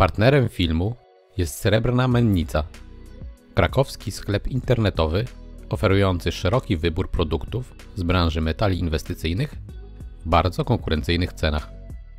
Partnerem filmu jest Srebrna Mennica, krakowski sklep internetowy oferujący szeroki wybór produktów z branży metali inwestycyjnych w bardzo konkurencyjnych cenach.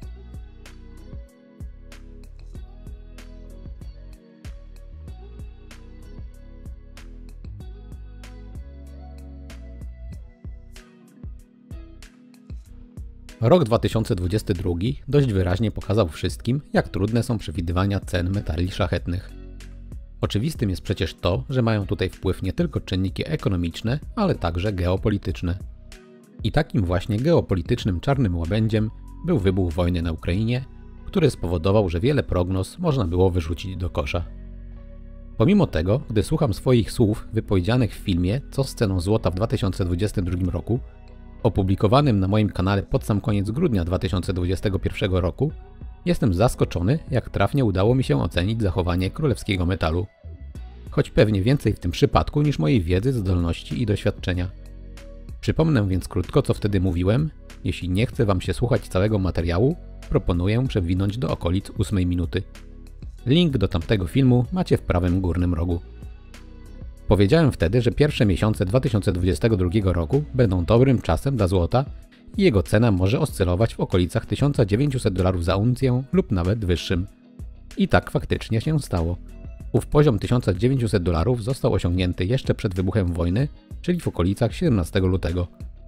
Rok 2022 dość wyraźnie pokazał wszystkim, jak trudne są przewidywania cen metali szlachetnych. Oczywistym jest przecież to, że mają tutaj wpływ nie tylko czynniki ekonomiczne, ale także geopolityczne. I takim właśnie geopolitycznym czarnym łabędziem był wybuch wojny na Ukrainie, który spowodował, że wiele prognoz można było wyrzucić do kosza. Pomimo tego, gdy słucham swoich słów wypowiedzianych w filmie Co z ceną złota w 2022 roku, opublikowanym na moim kanale pod sam koniec grudnia 2021 roku, jestem zaskoczony, jak trafnie udało mi się ocenić zachowanie królewskiego metalu. Choć pewnie więcej w tym przypadku niż mojej wiedzy, zdolności i doświadczenia. Przypomnę więc krótko, co wtedy mówiłem. Jeśli nie chce Wam się słuchać całego materiału, proponuję przewinąć do okolic 8 minuty. Link do tamtego filmu macie w prawym górnym rogu. Powiedziałem wtedy, że pierwsze miesiące 2022 roku będą dobrym czasem dla złota i jego cena może oscylować w okolicach $1900 za uncję lub nawet wyższym. I tak faktycznie się stało. Ów poziom $1900 został osiągnięty jeszcze przed wybuchem wojny, czyli w okolicach 17 lutego.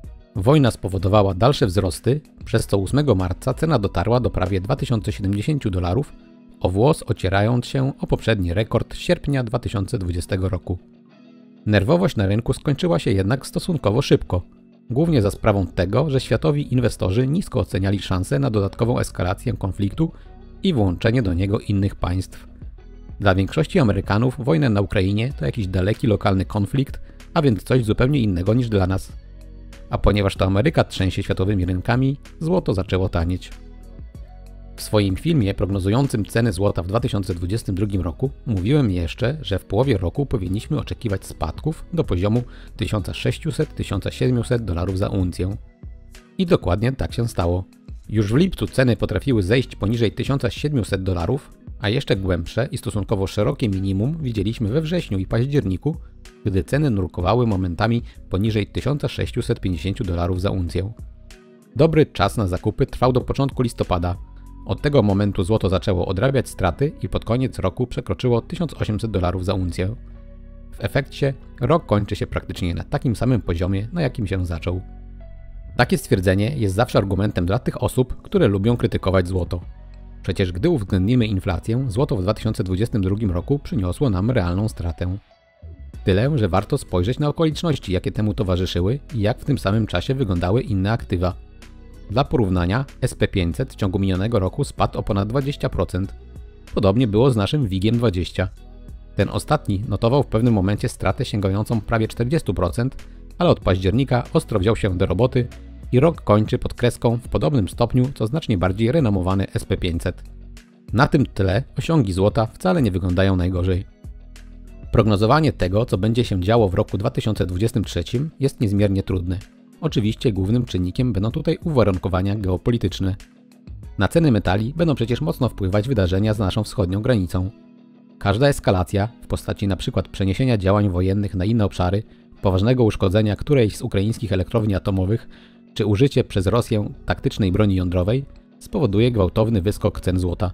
Wojna spowodowała dalsze wzrosty, przez co 8 marca cena dotarła do prawie $2070, o włos ocierając się o poprzedni rekord sierpnia 2020 roku. Nerwowość na rynku skończyła się jednak stosunkowo szybko, głównie za sprawą tego, że światowi inwestorzy nisko oceniali szanse na dodatkową eskalację konfliktu i włączenie do niego innych państw. Dla większości Amerykanów wojna na Ukrainie to jakiś daleki lokalny konflikt, a więc coś zupełnie innego niż dla nas. A ponieważ to Ameryka trzęsie światowymi rynkami, złoto zaczęło tanieć. W swoim filmie prognozującym ceny złota w 2022 roku mówiłem jeszcze, że w połowie roku powinniśmy oczekiwać spadków do poziomu $1600–1700 za uncję. I dokładnie tak się stało. Już w lipcu ceny potrafiły zejść poniżej $1700, a jeszcze głębsze i stosunkowo szerokie minimum widzieliśmy we wrześniu i październiku, gdy ceny nurkowały momentami poniżej $1650 za uncję. Dobry czas na zakupy trwał do początku listopada. Od tego momentu złoto zaczęło odrabiać straty i pod koniec roku przekroczyło $1800 za uncję. W efekcie rok kończy się praktycznie na takim samym poziomie, na jakim się zaczął. Takie stwierdzenie jest zawsze argumentem dla tych osób, które lubią krytykować złoto. Przecież gdy uwzględnimy inflację, złoto w 2022 roku przyniosło nam realną stratę. Tyle, że warto spojrzeć na okoliczności, jakie temu towarzyszyły i jak w tym samym czasie wyglądały inne aktywa. Dla porównania SP500 w ciągu minionego roku spadł o ponad 20%. Podobnie było z naszym WIG-iem 20. Ten ostatni notował w pewnym momencie stratę sięgającą prawie 40%, ale od października ostro wziął się do roboty i rok kończy pod kreską w podobnym stopniu co znacznie bardziej renomowany SP500. Na tym tle osiągi złota wcale nie wyglądają najgorzej. Prognozowanie tego, co będzie się działo w roku 2023 jest niezmiernie trudne. Oczywiście głównym czynnikiem będą tutaj uwarunkowania geopolityczne. Na ceny metali będą przecież mocno wpływać wydarzenia za naszą wschodnią granicą. Każda eskalacja w postaci np. przeniesienia działań wojennych na inne obszary, poważnego uszkodzenia którejś z ukraińskich elektrowni atomowych czy użycie przez Rosję taktycznej broni jądrowej spowoduje gwałtowny wyskok cen złota.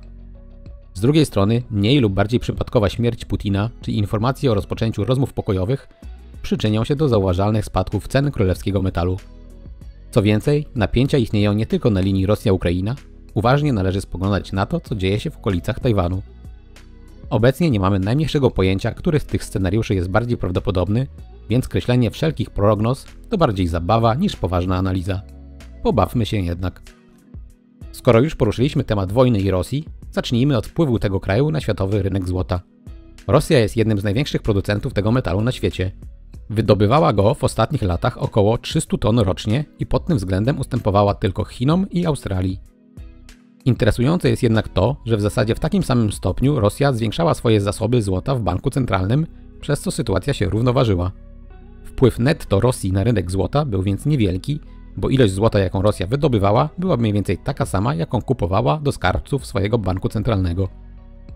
Z drugiej strony mniej lub bardziej przypadkowa śmierć Putina czy informacje o rozpoczęciu rozmów pokojowych przyczynią się do zauważalnych spadków cen królewskiego metalu. Co więcej, napięcia istnieją nie tylko na linii Rosja-Ukraina, uważnie należy spoglądać na to, co dzieje się w okolicach Tajwanu. Obecnie nie mamy najmniejszego pojęcia, który z tych scenariuszy jest bardziej prawdopodobny, więc kreślenie wszelkich prognoz to bardziej zabawa niż poważna analiza. Pobawmy się jednak. Skoro już poruszyliśmy temat wojny i Rosji, zacznijmy od wpływu tego kraju na światowy rynek złota. Rosja jest jednym z największych producentów tego metalu na świecie. Wydobywała go w ostatnich latach około 300 ton rocznie i pod tym względem ustępowała tylko Chinom i Australii. Interesujące jest jednak to, że w zasadzie w takim samym stopniu Rosja zwiększała swoje zasoby złota w banku centralnym, przez co sytuacja się równoważyła. Wpływ netto Rosji na rynek złota był więc niewielki, bo ilość złota, jaką Rosja wydobywała, była mniej więcej taka sama, jaką kupowała do skarbców swojego banku centralnego.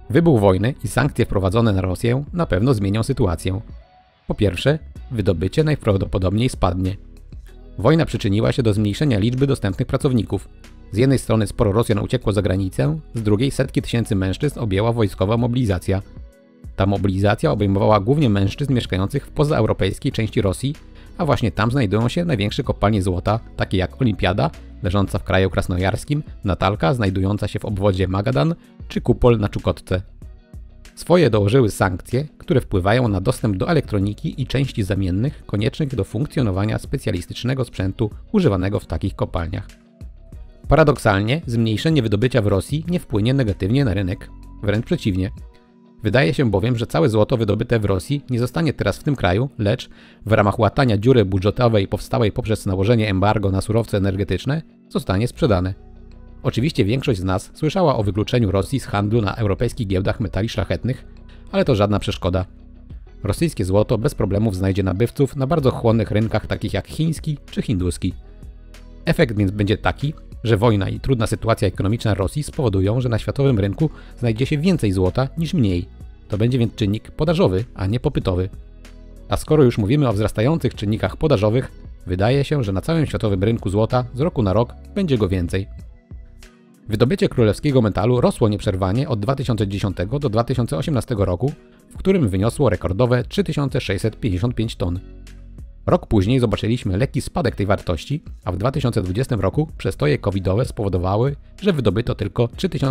Wybuch wojny i sankcje wprowadzone na Rosję na pewno zmienią sytuację. Po pierwsze, wydobycie najprawdopodobniej spadnie. Wojna przyczyniła się do zmniejszenia liczby dostępnych pracowników. Z jednej strony sporo Rosjan uciekło za granicę, z drugiej setki tysięcy mężczyzn objęła wojskowa mobilizacja. Ta mobilizacja obejmowała głównie mężczyzn mieszkających w pozaeuropejskiej części Rosji, a właśnie tam znajdują się największe kopalnie złota, takie jak Olimpiada, leżąca w kraju krasnojarskim, Natalka, znajdująca się w obwodzie Magadan, czy Kupol na Czukotce. Swoje dołożyły sankcje, które wpływają na dostęp do elektroniki i części zamiennych koniecznych do funkcjonowania specjalistycznego sprzętu używanego w takich kopalniach. Paradoksalnie, zmniejszenie wydobycia w Rosji nie wpłynie negatywnie na rynek, wręcz przeciwnie. Wydaje się bowiem, że całe złoto wydobyte w Rosji nie zostanie teraz w tym kraju, lecz w ramach łatania dziury budżetowej powstałej poprzez nałożenie embargo na surowce energetyczne zostanie sprzedane. Oczywiście większość z nas słyszała o wykluczeniu Rosji z handlu na europejskich giełdach metali szlachetnych, ale to żadna przeszkoda. Rosyjskie złoto bez problemów znajdzie nabywców na bardzo chłonnych rynkach takich jak chiński czy hinduski. Efekt więc będzie taki, że wojna i trudna sytuacja ekonomiczna Rosji spowodują, że na światowym rynku znajdzie się więcej złota niż mniej. To będzie więc czynnik podażowy, a nie popytowy. A skoro już mówimy o wzrastających czynnikach podażowych, wydaje się, że na całym światowym rynku złota z roku na rok będzie go więcej. Wydobycie królewskiego metalu rosło nieprzerwanie od 2010 do 2018 roku, w którym wyniosło rekordowe 3655 ton. Rok później zobaczyliśmy lekki spadek tej wartości, a w 2020 roku przestoje covidowe spowodowały, że wydobyto tylko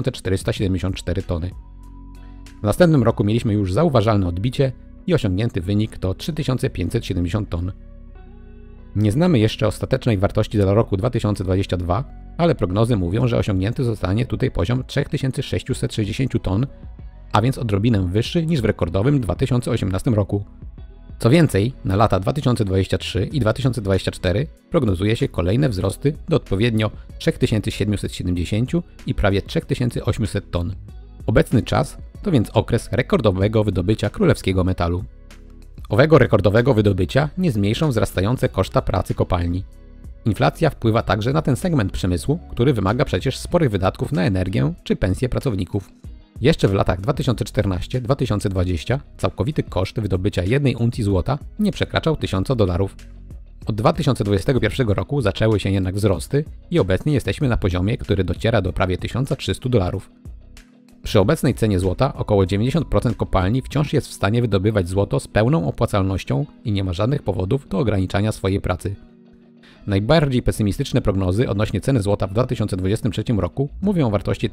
3474 tony. W następnym roku mieliśmy już zauważalne odbicie i osiągnięty wynik to 3570 ton. Nie znamy jeszcze ostatecznej wartości dla roku 2022, ale prognozy mówią, że osiągnięty zostanie tutaj poziom 3660 ton, a więc odrobinę wyższy niż w rekordowym 2018 roku. Co więcej, na lata 2023 i 2024 prognozuje się kolejne wzrosty do odpowiednio 3770 i prawie 3800 ton. Obecny czas to więc okres rekordowego wydobycia królewskiego metalu. Owego rekordowego wydobycia nie zmniejszą wzrastające koszta pracy kopalni. Inflacja wpływa także na ten segment przemysłu, który wymaga przecież sporych wydatków na energię czy pensje pracowników. Jeszcze w latach 2014-2020 całkowity koszt wydobycia 1 uncji złota nie przekraczał $1000. Od 2021 roku zaczęły się jednak wzrosty i obecnie jesteśmy na poziomie, który dociera do prawie $1300. Przy obecnej cenie złota około 90% kopalni wciąż jest w stanie wydobywać złoto z pełną opłacalnością i nie ma żadnych powodów do ograniczania swojej pracy. Najbardziej pesymistyczne prognozy odnośnie ceny złota w 2023 roku mówią o wartości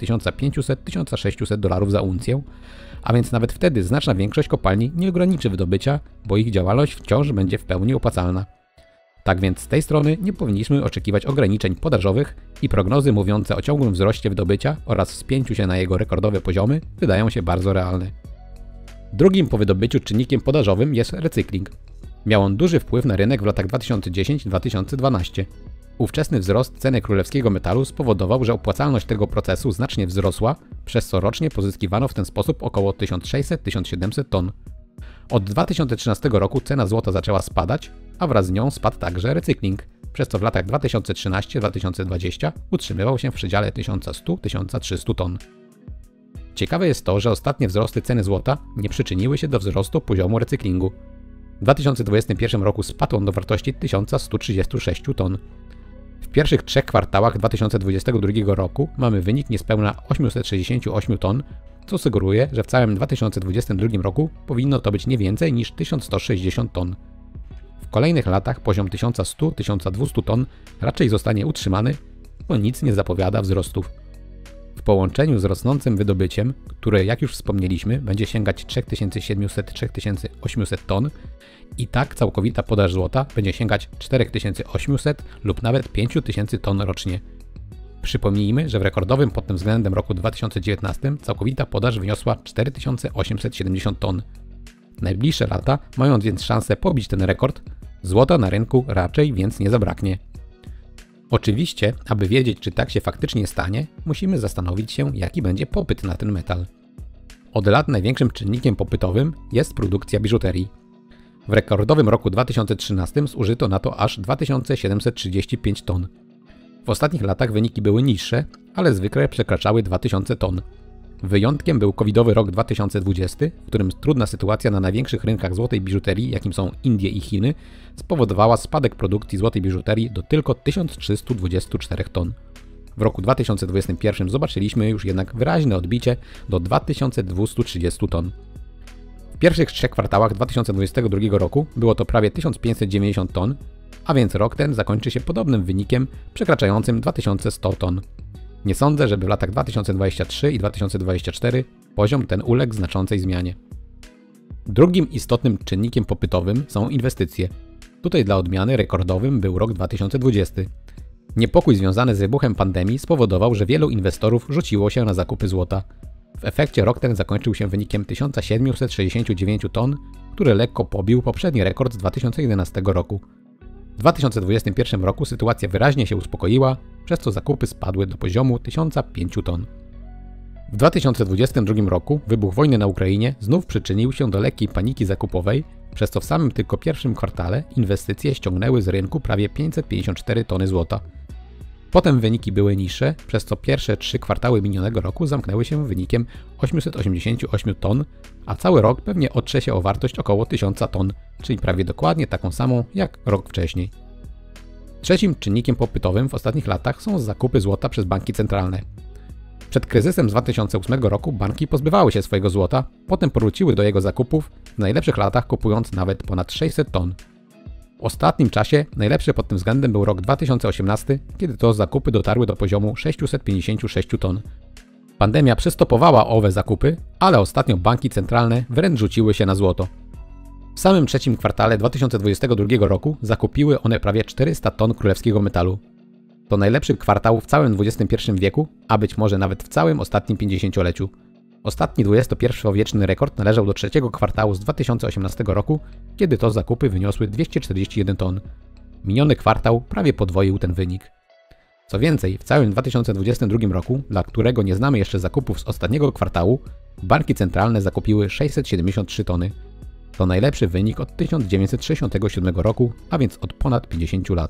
$1500–1600 za uncję, a więc nawet wtedy znaczna większość kopalni nie ograniczy wydobycia, bo ich działalność wciąż będzie w pełni opłacalna. Tak więc z tej strony nie powinniśmy oczekiwać ograniczeń podażowych i prognozy mówiące o ciągłym wzroście wydobycia oraz wspięciu się na jego rekordowe poziomy wydają się bardzo realne. Drugim po wydobyciu czynnikiem podażowym jest recykling. Miał on duży wpływ na rynek w latach 2010-2012. Ówczesny wzrost ceny królewskiego metalu spowodował, że opłacalność tego procesu znacznie wzrosła, przez co rocznie pozyskiwano w ten sposób około 1600–1700 ton. Od 2013 roku cena złota zaczęła spadać, a wraz z nią spadł także recykling, przez co w latach 2013-2020 utrzymywał się w przedziale 1100–1300 ton. Ciekawe jest to, że ostatnie wzrosty ceny złota nie przyczyniły się do wzrostu poziomu recyklingu. W 2021 roku spadł on do wartości 1136 ton. W pierwszych 3 kwartałach 2022 roku mamy wynik niespełna 868 ton, co sugeruje, że w całym 2022 roku powinno to być nie więcej niż 1160 ton. W kolejnych latach poziom 1100–1200 ton raczej zostanie utrzymany, bo nic nie zapowiada wzrostów. W połączeniu z rosnącym wydobyciem, które jak już wspomnieliśmy będzie sięgać 3700–3800 ton, i tak całkowita podaż złota będzie sięgać 4800 lub nawet 5000 ton rocznie. Przypomnijmy, że w rekordowym pod tym względem roku 2019 całkowita podaż wyniosła 4870 ton. Najbliższe lata mają więc szansę pobić ten rekord, złota na rynku raczej więc nie zabraknie. Oczywiście, aby wiedzieć, czy tak się faktycznie stanie, musimy zastanowić się, jaki będzie popyt na ten metal. Od lat największym czynnikiem popytowym jest produkcja biżuterii. W rekordowym roku 2013 zużyto na to aż 2735 ton. W ostatnich latach wyniki były niższe, ale zwykle przekraczały 2000 ton. Wyjątkiem był covidowy rok 2020, w którym trudna sytuacja na największych rynkach złotej biżuterii, jakim są Indie i Chiny, spowodowała spadek produkcji złotej biżuterii do tylko 1324 ton. W roku 2021 zobaczyliśmy już jednak wyraźne odbicie do 2230 ton. W pierwszych 3 kwartałach 2022 roku było to prawie 1590 ton, a więc rok ten zakończy się podobnym wynikiem przekraczającym 2100 ton. Nie sądzę, żeby w latach 2023 i 2024 poziom ten uległ znaczącej zmianie. Drugim istotnym czynnikiem popytowym są inwestycje. Tutaj dla odmiany rekordowym był rok 2020. Niepokój związany z wybuchem pandemii spowodował, że wielu inwestorów rzuciło się na zakupy złota. W efekcie rok ten zakończył się wynikiem 1769 ton, który lekko pobił poprzedni rekord z 2011 roku. W 2021 roku sytuacja wyraźnie się uspokoiła, przez co zakupy spadły do poziomu 1005 ton. W 2022 roku wybuch wojny na Ukrainie znów przyczynił się do lekkiej paniki zakupowej, przez co w samym tylko pierwszym kwartale inwestycje ściągnęły z rynku prawie 554 tony złota. Potem wyniki były niższe, przez co pierwsze 3 kwartały minionego roku zamknęły się wynikiem 888 ton, a cały rok pewnie otrze się o wartość około 1000 ton, czyli prawie dokładnie taką samą jak rok wcześniej. Trzecim czynnikiem popytowym w ostatnich latach są zakupy złota przez banki centralne. Przed kryzysem z 2008 roku banki pozbywały się swojego złota, potem powróciły do jego zakupów, w najlepszych latach kupując nawet ponad 600 ton. W ostatnim czasie najlepszy pod tym względem był rok 2018, kiedy to zakupy dotarły do poziomu 656 ton. Pandemia przystopowała owe zakupy, ale ostatnio banki centralne wręcz rzuciły się na złoto. W samym trzecim kwartale 2022 roku zakupiły one prawie 400 ton królewskiego metalu. To najlepszy kwartał w całym XXI wieku, a być może nawet w całym ostatnim 50-leciu. Ostatni XXI-wieczny rekord należał do trzeciego kwartału z 2018 roku, kiedy to zakupy wyniosły 241 ton. Miniony kwartał prawie podwoił ten wynik. Co więcej, w całym 2022 roku, dla którego nie znamy jeszcze zakupów z ostatniego kwartału, banki centralne zakupiły 673 tony. To najlepszy wynik od 1967 roku, a więc od ponad 50 lat.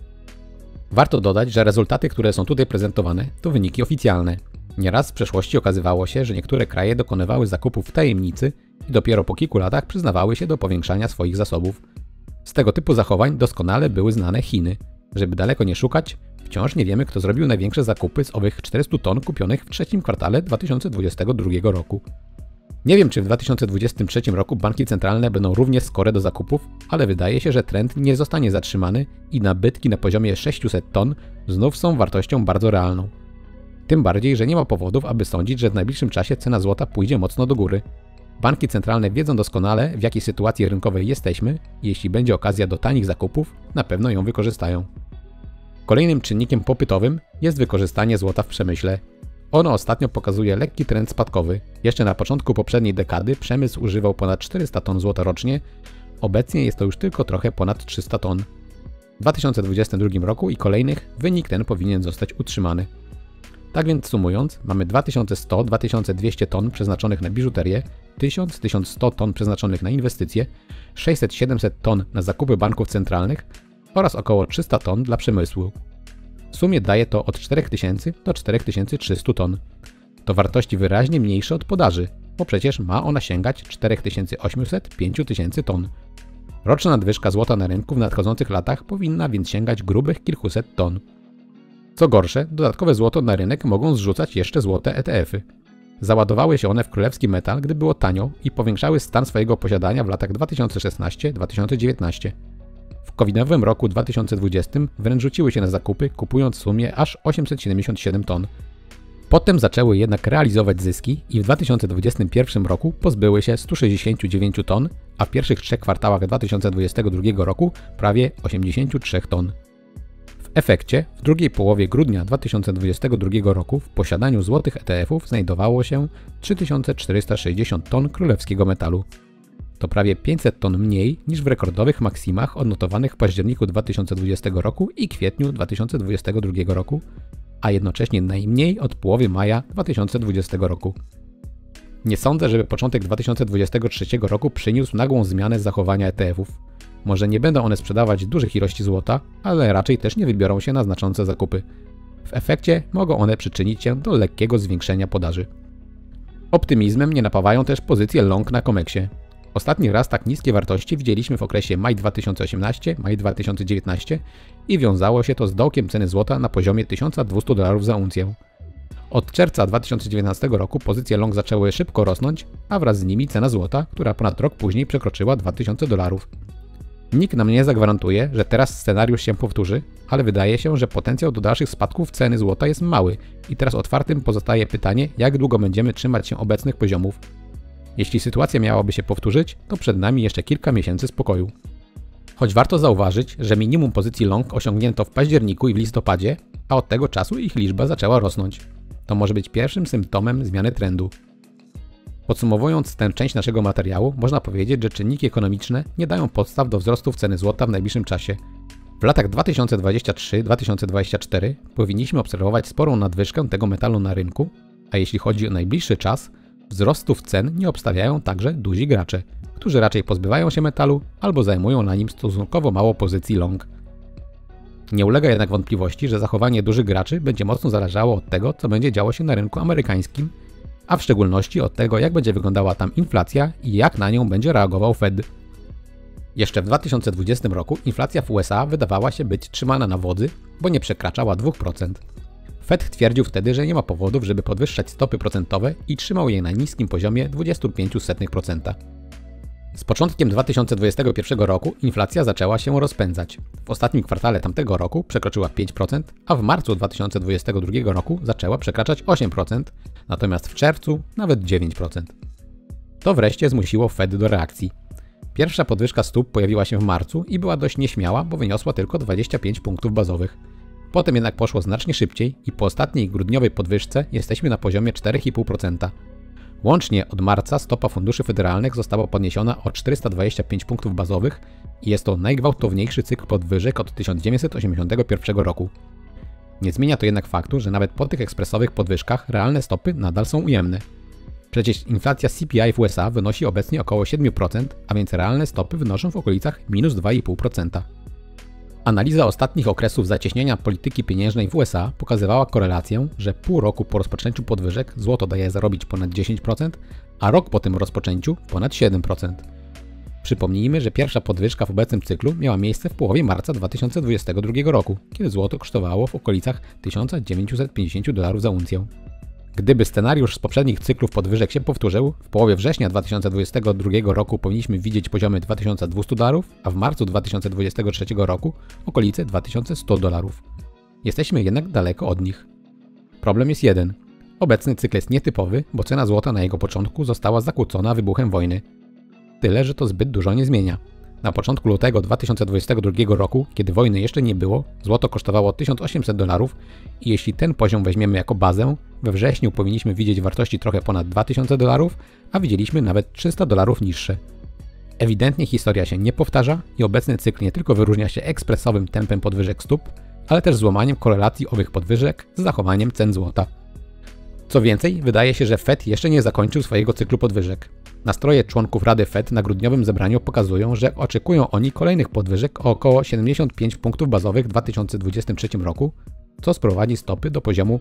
Warto dodać, że rezultaty, które są tutaj prezentowane, to wyniki oficjalne. Nieraz w przeszłości okazywało się, że niektóre kraje dokonywały zakupów w tajemnicy i dopiero po kilku latach przyznawały się do powiększania swoich zasobów. Z tego typu zachowań doskonale były znane Chiny. Żeby daleko nie szukać, wciąż nie wiemy, kto zrobił największe zakupy z owych 400 ton kupionych w trzecim kwartale 2022 roku. Nie wiem, czy w 2023 roku banki centralne będą równie skore do zakupów, ale wydaje się, że trend nie zostanie zatrzymany i nabytki na poziomie 600 ton znów są wartością bardzo realną. Tym bardziej, że nie ma powodów, aby sądzić, że w najbliższym czasie cena złota pójdzie mocno do góry. Banki centralne wiedzą doskonale, w jakiej sytuacji rynkowej jesteśmy i jeśli będzie okazja do tanich zakupów, na pewno ją wykorzystają. Kolejnym czynnikiem popytowym jest wykorzystanie złota w przemyśle. Ono ostatnio pokazuje lekki trend spadkowy. Jeszcze na początku poprzedniej dekady przemysł używał ponad 400 ton złota rocznie, obecnie jest to już tylko trochę ponad 300 ton. W 2022 roku i kolejnych wynik ten powinien zostać utrzymany. Tak więc sumując, mamy 2100-2200 ton przeznaczonych na biżuterię, 1000-1100 ton przeznaczonych na inwestycje, 600-700 ton na zakupy banków centralnych oraz około 300 ton dla przemysłu. W sumie daje to od 4000 do 4300 ton. To wartości wyraźnie mniejsze od podaży, bo przecież ma ona sięgać 4800-5000 ton. Roczna nadwyżka złota na rynku w nadchodzących latach powinna więc sięgać grubych kilkuset ton. Co gorsze, dodatkowe złoto na rynek mogą zrzucać jeszcze złote ETF-y. Załadowały się one w królewski metal, gdy było tanio i powiększały stan swojego posiadania w latach 2016-2019. W covidowym roku 2020 wręcz rzuciły się na zakupy, kupując w sumie aż 877 ton. Potem zaczęły jednak realizować zyski i w 2021 roku pozbyły się 169 ton, a w pierwszych 3 kwartałach 2022 roku prawie 83 ton. W efekcie w drugiej połowie grudnia 2022 roku w posiadaniu złotych ETF-ów znajdowało się 3460 ton królewskiego metalu. To prawie 500 ton mniej niż w rekordowych maksimach odnotowanych w październiku 2020 roku i kwietniu 2022 roku, a jednocześnie najmniej od połowy maja 2020 roku. Nie sądzę, żeby początek 2023 roku przyniósł nagłą zmianę zachowania ETF-ów. Może nie będą one sprzedawać dużych ilości złota, ale raczej też nie wybiorą się na znaczące zakupy. W efekcie mogą one przyczynić się do lekkiego zwiększenia podaży. Optymizmem nie napawają też pozycje long na COMEXie. Ostatni raz tak niskie wartości widzieliśmy w okresie maj 2018, maj 2019 i wiązało się to z dołkiem ceny złota na poziomie $1200 za uncję. Od czerwca 2019 roku pozycje long zaczęły szybko rosnąć, a wraz z nimi cena złota, która ponad rok później przekroczyła $2000. Nikt nam nie zagwarantuje, że teraz scenariusz się powtórzy, ale wydaje się, że potencjał do dalszych spadków ceny złota jest mały i teraz otwartym pozostaje pytanie, jak długo będziemy trzymać się obecnych poziomów. Jeśli sytuacja miałaby się powtórzyć, to przed nami jeszcze kilka miesięcy spokoju. Choć warto zauważyć, że minimum pozycji long osiągnięto w październiku i w listopadzie, a od tego czasu ich liczba zaczęła rosnąć. To może być pierwszym symptomem zmiany trendu. Podsumowując tę część naszego materiału, można powiedzieć, że czynniki ekonomiczne nie dają podstaw do wzrostów ceny złota w najbliższym czasie. W latach 2023-2024 powinniśmy obserwować sporą nadwyżkę tego metalu na rynku, a jeśli chodzi o najbliższy czas, wzrostów cen nie obstawiają także duzi gracze, którzy raczej pozbywają się metalu albo zajmują na nim stosunkowo mało pozycji long. Nie ulega jednak wątpliwości, że zachowanie dużych graczy będzie mocno zależało od tego, co będzie działo się na rynku amerykańskim, a w szczególności od tego, jak będzie wyglądała tam inflacja i jak na nią będzie reagował Fed. Jeszcze w 2020 roku inflacja w USA wydawała się być trzymana na wodzy, bo nie przekraczała 2%. Fed twierdził wtedy, że nie ma powodów, żeby podwyższać stopy procentowe i trzymał je na niskim poziomie 0,25%. Z początkiem 2021 roku inflacja zaczęła się rozpędzać. W ostatnim kwartale tamtego roku przekroczyła 5%, a w marcu 2022 roku zaczęła przekraczać 8%, natomiast w czerwcu nawet 9%. To wreszcie zmusiło Fed do reakcji. Pierwsza podwyżka stóp pojawiła się w marcu i była dość nieśmiała, bo wyniosła tylko 25 punktów bazowych. Potem jednak poszło znacznie szybciej i po ostatniej grudniowej podwyżce jesteśmy na poziomie 4,5%. Łącznie od marca stopa funduszy federalnych została podniesiona o 425 punktów bazowych i jest to najgwałtowniejszy cykl podwyżek od 1981 roku. Nie zmienia to jednak faktu, że nawet po tych ekspresowych podwyżkach realne stopy nadal są ujemne. Przecież inflacja CPI w USA wynosi obecnie około 7%, a więc realne stopy wynoszą w okolicach minus 2,5%. Analiza ostatnich okresów zacieśnienia polityki pieniężnej w USA pokazywała korelację, że pół roku po rozpoczęciu podwyżek złoto daje zarobić ponad 10%, a rok po tym rozpoczęciu ponad 7%. Przypomnijmy, że pierwsza podwyżka w obecnym cyklu miała miejsce w połowie marca 2022 roku, kiedy złoto kosztowało w okolicach $1950 za uncję. Gdyby scenariusz z poprzednich cyklów podwyżek się powtórzył, w połowie września 2022 roku powinniśmy widzieć poziomy $2200, a w marcu 2023 roku okolice $2100. Jesteśmy jednak daleko od nich. Problem jest jeden. Obecny cykl jest nietypowy, bo cena złota na jego początku została zakłócona wybuchem wojny. Tyle, że to zbyt dużo nie zmienia. Na początku lutego 2022 roku, kiedy wojny jeszcze nie było, złoto kosztowało $1800 i jeśli ten poziom weźmiemy jako bazę, we wrześniu powinniśmy widzieć wartości trochę ponad $2000, a widzieliśmy nawet $300 niższe. Ewidentnie historia się nie powtarza i obecny cykl nie tylko wyróżnia się ekspresowym tempem podwyżek stóp, ale też złamaniem korelacji owych podwyżek z zachowaniem cen złota. Co więcej, wydaje się, że Fed jeszcze nie zakończył swojego cyklu podwyżek. Nastroje członków Rady Fed na grudniowym zebraniu pokazują, że oczekują oni kolejnych podwyżek o około 75 punktów bazowych w 2023 roku, co sprowadzi stopy do poziomu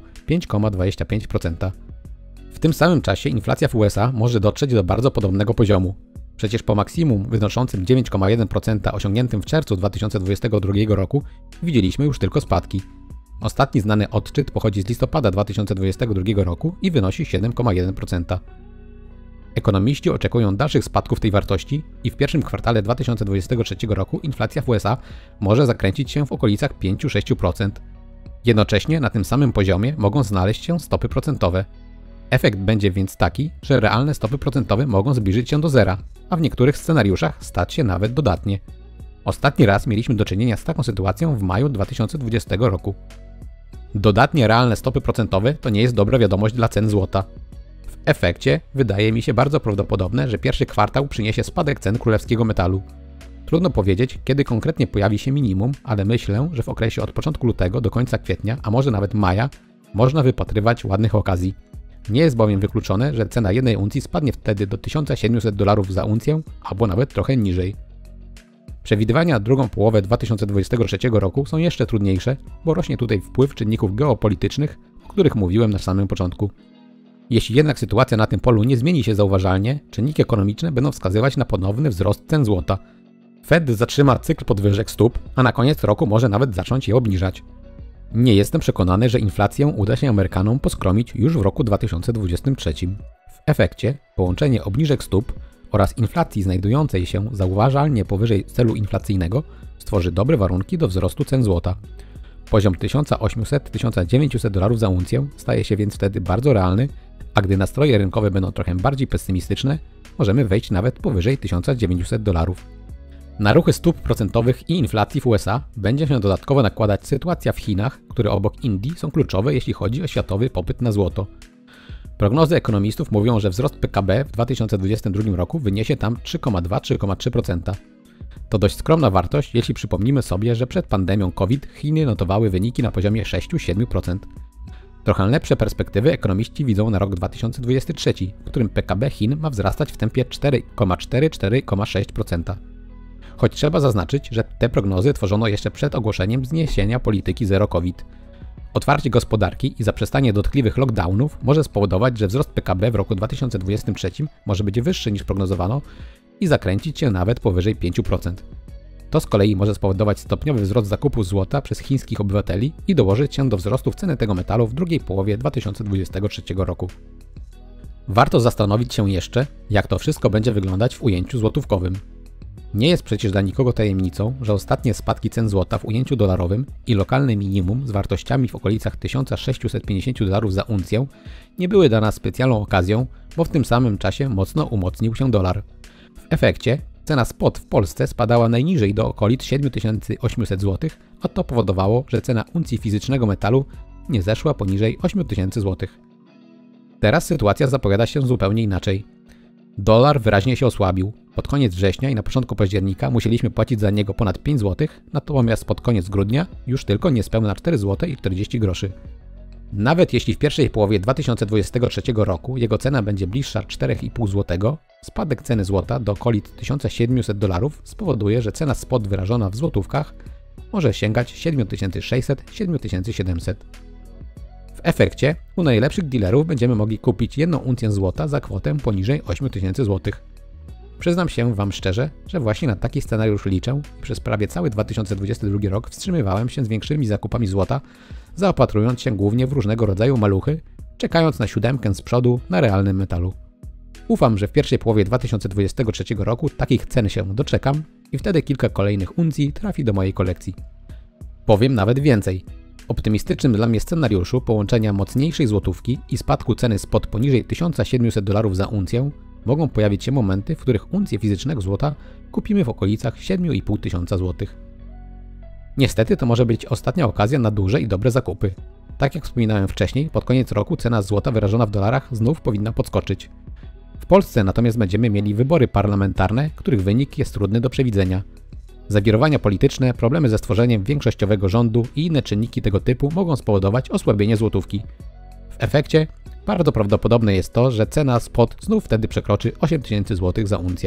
5,25%. W tym samym czasie inflacja w USA może dotrzeć do bardzo podobnego poziomu. Przecież po maksimum wynoszącym 9,1% osiągniętym w czerwcu 2022 roku widzieliśmy już tylko spadki. Ostatni znany odczyt pochodzi z listopada 2022 roku i wynosi 7,1%. Ekonomiści oczekują dalszych spadków tej wartości i w pierwszym kwartale 2023 roku inflacja w USA może zakręcić się w okolicach 5-6%. Jednocześnie na tym samym poziomie mogą znaleźć się stopy procentowe. Efekt będzie więc taki, że realne stopy procentowe mogą zbliżyć się do zera, a w niektórych scenariuszach stać się nawet dodatnie. Ostatni raz mieliśmy do czynienia z taką sytuacją w maju 2020 roku. Dodatnie realne stopy procentowe to nie jest dobra wiadomość dla cen złota. W efekcie wydaje mi się bardzo prawdopodobne, że pierwszy kwartał przyniesie spadek cen królewskiego metalu. Trudno powiedzieć, kiedy konkretnie pojawi się minimum, ale myślę, że w okresie od początku lutego do końca kwietnia, a może nawet maja, można wypatrywać ładnych okazji. Nie jest bowiem wykluczone, że cena jednej uncji spadnie wtedy do $1700 za uncję, albo nawet trochę niżej. Przewidywania na drugą połowę 2023 roku są jeszcze trudniejsze, bo rośnie tutaj wpływ czynników geopolitycznych, o których mówiłem na samym początku. Jeśli jednak sytuacja na tym polu nie zmieni się zauważalnie, czynniki ekonomiczne będą wskazywać na ponowny wzrost cen złota. Fed zatrzyma cykl podwyżek stóp, a na koniec roku może nawet zacząć je obniżać. Nie jestem przekonany, że inflację uda się Amerykanom poskromić już w roku 2023. W efekcie połączenie obniżek stóp oraz inflacji znajdującej się zauważalnie powyżej celu inflacyjnego stworzy dobre warunki do wzrostu cen złota. Poziom $1800–1900 za uncję staje się więc wtedy bardzo realny, a gdy nastroje rynkowe będą trochę bardziej pesymistyczne, możemy wejść nawet powyżej $1900. Na ruchy stóp procentowych i inflacji w USA będzie się dodatkowo nakładać sytuacja w Chinach, które obok Indii są kluczowe, jeśli chodzi o światowy popyt na złoto. Prognozy ekonomistów mówią, że wzrost PKB w 2022 roku wyniesie tam 3,2–3,3%. To dość skromna wartość, jeśli przypomnimy sobie, że przed pandemią COVID Chiny notowały wyniki na poziomie 6–7%. Trochę lepsze perspektywy ekonomiści widzą na rok 2023, w którym PKB Chin ma wzrastać w tempie 4,4–4,6%. Choć trzeba zaznaczyć, że te prognozy tworzono jeszcze przed ogłoszeniem zniesienia polityki zero COVID. Otwarcie gospodarki i zaprzestanie dotkliwych lockdownów może spowodować, że wzrost PKB w roku 2023 może być wyższy niż prognozowano i zakręcić się nawet powyżej 5%. To z kolei może spowodować stopniowy wzrost zakupu złota przez chińskich obywateli i dołożyć się do wzrostów ceny tego metalu w drugiej połowie 2023 roku. Warto zastanowić się jeszcze, jak to wszystko będzie wyglądać w ujęciu złotówkowym. Nie jest przecież dla nikogo tajemnicą, że ostatnie spadki cen złota w ujęciu dolarowym i lokalne minimum z wartościami w okolicach $1650 za uncję nie były dla nas specjalną okazją, bo w tym samym czasie mocno umocnił się dolar. W efekcie cena spot w Polsce spadała najniżej do okolic 7800 zł, a to powodowało, że cena uncji fizycznego metalu nie zeszła poniżej 8000 zł. Teraz sytuacja zapowiada się zupełnie inaczej. Dolar wyraźnie się osłabił. Pod koniec września i na początku października musieliśmy płacić za niego ponad 5 zł, natomiast pod koniec grudnia już tylko niespełna 4,40 zł. Nawet jeśli w pierwszej połowie 2023 roku jego cena będzie bliższa 4,5 zł, spadek ceny złota do okolic $1700 spowoduje, że cena spot wyrażona w złotówkach może sięgać 7600–7700. W efekcie u najlepszych dealerów będziemy mogli kupić 1 uncję złota za kwotę poniżej 8000 zł. Przyznam się Wam szczerze, że właśnie na taki scenariusz liczę i przez prawie cały 2022 rok wstrzymywałem się z większymi zakupami złota, zaopatrując się głównie w różnego rodzaju maluchy, czekając na 7 z przodu na realnym metalu. Ufam, że w pierwszej połowie 2023 roku takich cen się doczekam i wtedy kilka kolejnych uncji trafi do mojej kolekcji. Powiem nawet więcej. W optymistycznym dla mnie scenariuszu połączenia mocniejszej złotówki i spadku ceny spot poniżej $1700 za uncję mogą pojawić się momenty, w których uncję fizycznego złota kupimy w okolicach 7500 zł. Niestety to może być ostatnia okazja na duże i dobre zakupy. Tak jak wspominałem wcześniej, pod koniec roku cena złota wyrażona w dolarach znów powinna podskoczyć. W Polsce natomiast będziemy mieli wybory parlamentarne, których wynik jest trudny do przewidzenia. Zawirowania polityczne, problemy ze stworzeniem większościowego rządu i inne czynniki tego typu mogą spowodować osłabienie złotówki. W efekcie bardzo prawdopodobne jest to, że cena spot znów wtedy przekroczy 8000 zł za uncję.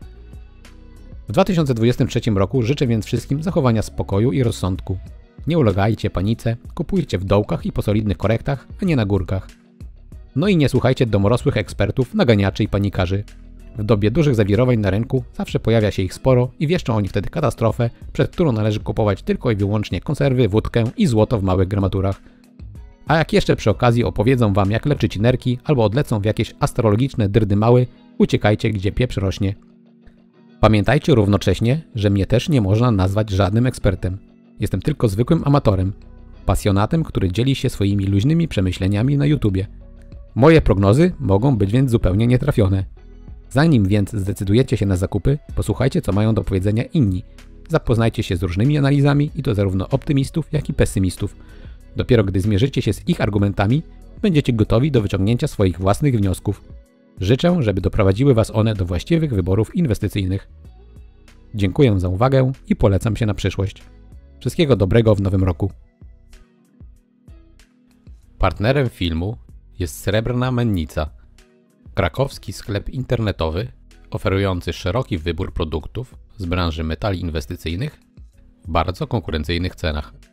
W 2023 roku życzę więc wszystkim zachowania spokoju i rozsądku. Nie ulegajcie panice, kupujcie w dołkach i po solidnych korektach, a nie na górkach. No i nie słuchajcie domorosłych ekspertów, naganiaczy i panikarzy. W dobie dużych zawirowań na rynku zawsze pojawia się ich sporo i wieszczą oni wtedy katastrofę, przed którą należy kupować tylko i wyłącznie konserwy, wódkę i złoto w małych gramaturach. A jak jeszcze przy okazji opowiedzą Wam, jak leczyć nerki albo odlecą w jakieś astrologiczne dyrdymały, uciekajcie, gdzie pieprz rośnie. Pamiętajcie równocześnie, że mnie też nie można nazwać żadnym ekspertem. Jestem tylko zwykłym amatorem, pasjonatem, który dzieli się swoimi luźnymi przemyśleniami na YouTubie. Moje prognozy mogą być więc zupełnie nietrafione. Zanim więc zdecydujecie się na zakupy, posłuchajcie, co mają do powiedzenia inni. Zapoznajcie się z różnymi analizami i to zarówno optymistów, jak i pesymistów. Dopiero gdy zmierzycie się z ich argumentami, będziecie gotowi do wyciągnięcia swoich własnych wniosków. Życzę, żeby doprowadziły Was one do właściwych wyborów inwestycyjnych. Dziękuję za uwagę i polecam się na przyszłość. Wszystkiego dobrego w nowym roku. Partnerem filmu jest Srebrna Mennica, krakowski sklep internetowy oferujący szeroki wybór produktów z branży metali inwestycyjnych w bardzo konkurencyjnych cenach.